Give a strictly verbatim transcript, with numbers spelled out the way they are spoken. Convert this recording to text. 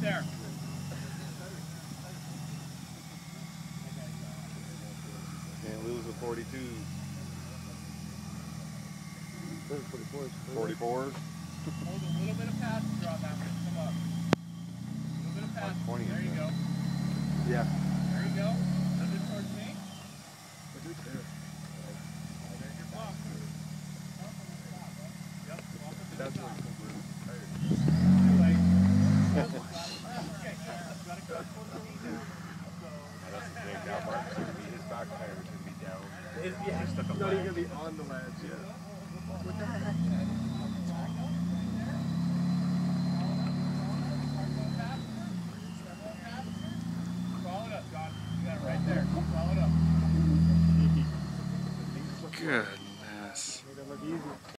there. Can't lose a forty-two. forty-four. forty-fours. Hold a little bit of passenger on that one. Come up. A little bit of passenger. There you go. Yeah. There you go. A little bit towards me. There's your block. Yep. That's what Too late. Gotta cut for the knee down. That's the thing. Now Mark's going to be, his back tire is going to be down. Is, yeah, Just stuck a not leg. even gonna be on the ledge, yeah. What the heck? Follow it up, John. You got it right there. Follow it up. Goodness. Made it look easy.